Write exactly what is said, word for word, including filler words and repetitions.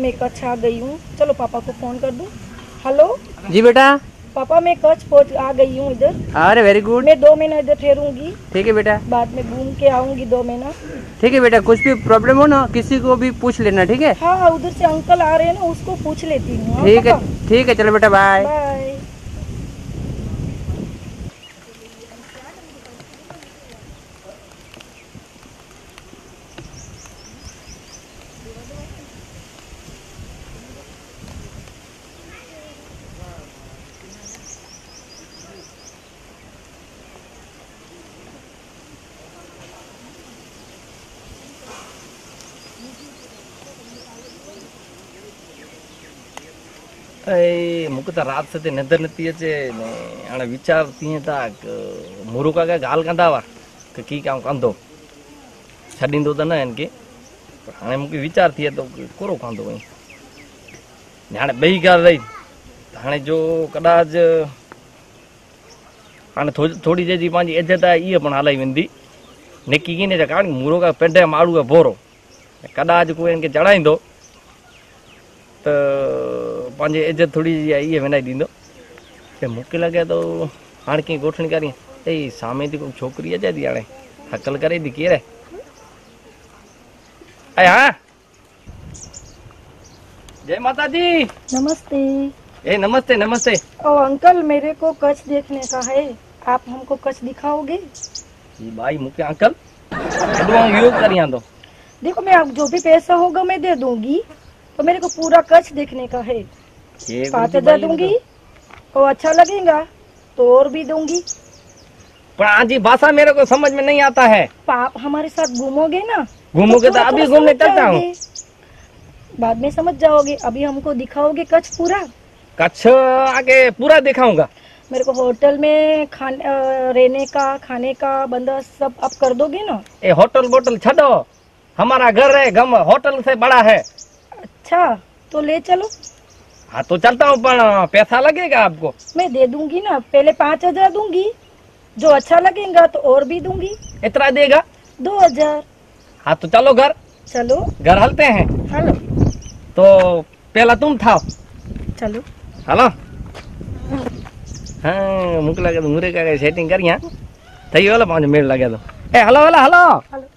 मैं कच्छ आ गई हूँ। चलो पापा को फोन कर दूँ। हेलो जी बेटा। पापा मैं कच्छ पहुँच आ गई हूँ इधर। अरे वेरी गुड। मैं दो महीना इधर ठहरूंगी। ठीक है बेटा। बाद में घूम के आऊंगी दो महीना। ठीक है बेटा, कुछ भी प्रॉब्लम हो ना किसी को भी पूछ लेना, ठीक है? हाँ उधर से अंकल आ रहे हैं ना, उसको पूछ लेती हूँ। ठीक है ठीक है, चलो बेटा बाय बाय। ए मूंखे त रात से निंदर नथी अचे ने हाणे वीचार थिए था मुरू का ॻाल्हि कंदा हुआ की की काम कंदो छॾींदो त न हिनखे, पर हाणे मूंखे वीचार थिए थो कोरो कंदो वई। हाणे ॿई ॻाल्हि रही त हाणे जो कदाच हाणे थोरी देरि जी पंहिंजी इज़त आहे इहा पण हलाई वेंदी। निकी कीने जा काणी मुरो का पेंड मारू आहे बोरो, कदाच कोई हिनखे चढ़ाईंदो त पंहिंजी इज़त थोरी जी आहे इहे विञाए ॾींदो। त मूंखे लॻे थो हाणे कीअं ॻोठणी करी ए सामे थी कोई छोकिरी अचे थी, हाणे हकल करे थी केरु आहे। हाँ जय माता दी। नमस्ते। ए नमस्ते नमस्ते। ओ अंकल मेरे को कच्छ देखने का है, आप हमको कच्छ दिखाओगे? जी भाई मुझे अंकल योग करिया दो। देखो मैं आप जो भी पैसा होगा मैं दे दूंगी, तो मेरे को पूरा कच्छ देखने का है। पाँच हजार दूंगी और अच्छा लगेगा तो और भी दूंगी। पर आज ही भाषा मेरे को समझ में नहीं आता है। आप हमारे साथ घूमोगे ना? घूमोगे तो अभी घूमने चलता हूँ, बाद में समझ जाओगे। अभी हमको दिखाओगे कच्छ पूरा? कच्छ आगे पूरा दिखाऊंगा। मेरे को होटल में खाने रहने का खाने का बंदोबस्त सब आप कर दोगे ना? ए होटल बोटल छोड़ो, हमारा घर है, गम होटल से बड़ा है। अच्छा तो ले चलो। हाँ तो चलता हूँ, पर पैसा लगेगा आपको? मैं दे दूंगी ना, पहले पाँच हजार दूंगी, जो अच्छा लगेगा तो और भी दूंगी। इतना देगा? दो हजार। हाँ तो चलो घर, चलो घर हलते हैं। हेलो तो पहला तुम था, चलो हेलो। हाँ मुझे लगे तो मुरे का सेटिंग करिया थी वाला पाँच मिनट लगे तो ए हेलो हेलो हेलो